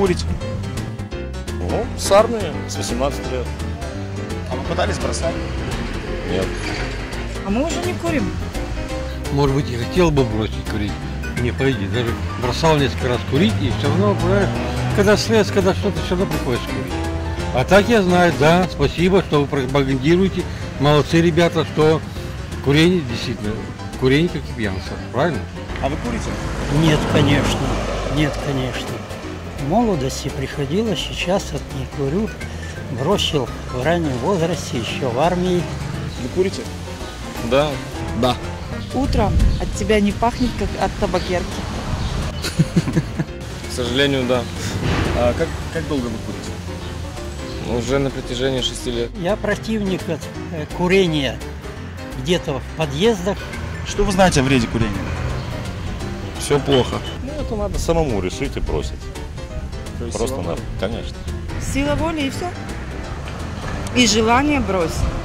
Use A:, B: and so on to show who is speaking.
A: курите?
B: Ну, с армии, с 18 лет.
A: А вы пытались бросать?
B: Нет.
C: А мы уже не курим.
D: Может быть, и хотел бы бросить курить, не пойди. Даже бросал несколько раз курить, и все равно, понимаешь, когда стресс, когда что-то, все равно приходится курить. А так я знаю, да, спасибо, что вы пропагандируете. Молодцы, ребята, что курение, действительно, курение как и пьянство, правильно?
A: А вы курите?
E: Нет, конечно. Нет, конечно. В молодости приходилось, сейчас вот не курю. Бросил в раннем возрасте, еще в армии.
A: Вы курите?
B: Да.
A: Да.
C: Утром от тебя не пахнет, как от табакерки.
B: К сожалению, да.
A: А как долго вы курите?
B: Уже на протяжении 6 лет.
E: Я противник курения где-то в подъездах.
A: Что вы знаете о вреде курения?
B: Все плохо.
F: Ну, это надо самому решить и бросить. Просто надо, конечно.
C: Сила воли и все. И желание бросить.